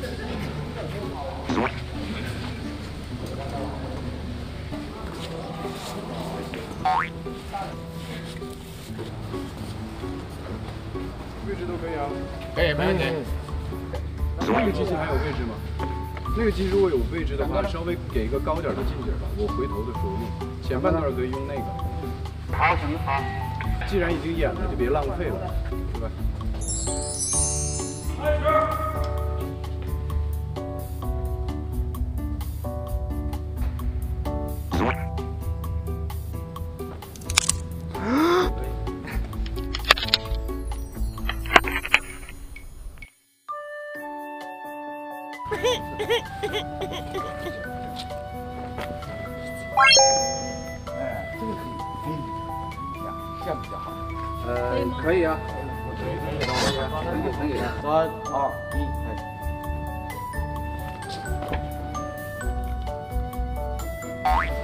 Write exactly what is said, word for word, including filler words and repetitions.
位置都可以啊。 可以，没问题。 那个机器还有位置吗？那个机器如果有位置的话，稍微给一个高点的近景吧，我回头的时候用。前半段可以用那个。 好，行好。 既然已经演了，就别浪费了，对吧？开始。 哎，这个可以，可以，这样这样比较好。 呃，可以啊。 可以，可以，可以。三二一，开始。